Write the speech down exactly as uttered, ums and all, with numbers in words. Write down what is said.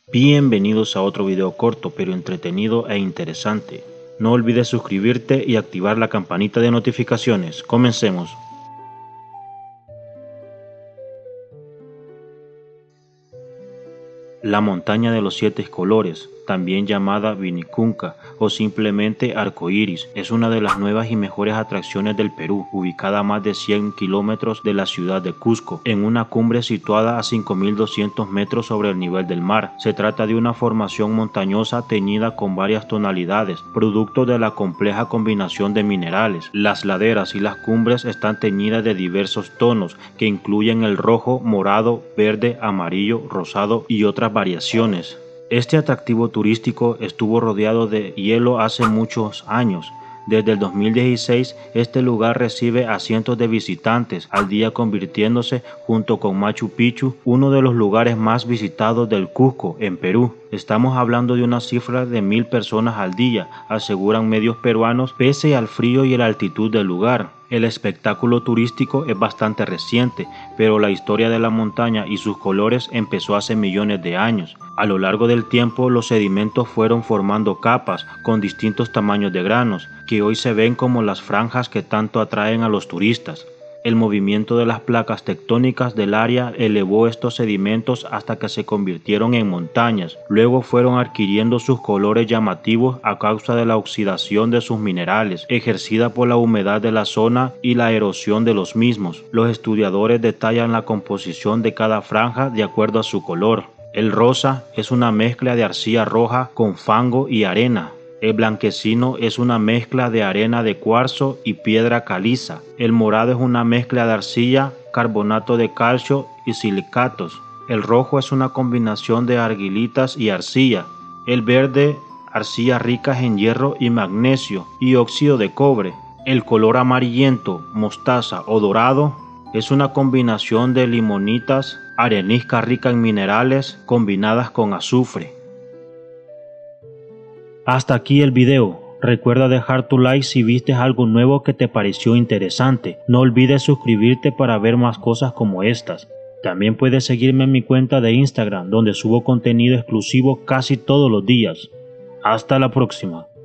Bienvenidos a otro video corto pero entretenido e interesante. No olvides suscribirte y activar la campanita de notificaciones. Comencemos. La montaña de los siete colores, también llamada Vinicunca o simplemente Arcoíris, es una de las nuevas y mejores atracciones del Perú, ubicada a más de cien kilómetros de la ciudad de Cusco, en una cumbre situada a cinco mil doscientos metros sobre el nivel del mar. Se trata de una formación montañosa teñida con varias tonalidades, producto de la compleja combinación de minerales. Las laderas y las cumbres están teñidas de diversos tonos que incluyen el rojo, morado, verde, amarillo, rosado y otras variaciones. Este atractivo turístico estuvo rodeado de hielo hace muchos años. Desde el dos mil dieciséis, este lugar recibe a cientos de visitantes al día, convirtiéndose, junto con Machu Picchu, uno de los lugares más visitados del Cusco, en Perú. Estamos hablando de una cifra de mil personas al día, aseguran medios peruanos, pese al frío y la altitud del lugar. El espectáculo turístico es bastante reciente, pero la historia de la montaña y sus colores empezó hace millones de años. A lo largo del tiempo, los sedimentos fueron formando capas con distintos tamaños de granos, que hoy se ven como las franjas que tanto atraen a los turistas. El movimiento de las placas tectónicas del área elevó estos sedimentos hasta que se convirtieron en montañas. Luego fueron adquiriendo sus colores llamativos a causa de la oxidación de sus minerales, ejercida por la humedad de la zona y la erosión de los mismos. Los estudiadores detallan la composición de cada franja de acuerdo a su color. El rosa es una mezcla de arcilla roja con fango y arena. El blanquecino es una mezcla de arena de cuarzo y piedra caliza. El morado es una mezcla de arcilla, carbonato de calcio y silicatos. El rojo es una combinación de argilitas y arcilla. El verde, arcillas ricas en hierro y magnesio y óxido de cobre. El color amarillento, mostaza o dorado es una combinación de limonitas, arenisca rica en minerales combinadas con azufre. Hasta aquí el video. Recuerda dejar tu like si viste algo nuevo que te pareció interesante. No olvides suscribirte para ver más cosas como estas. También puedes seguirme en mi cuenta de Instagram, donde subo contenido exclusivo casi todos los días. Hasta la próxima.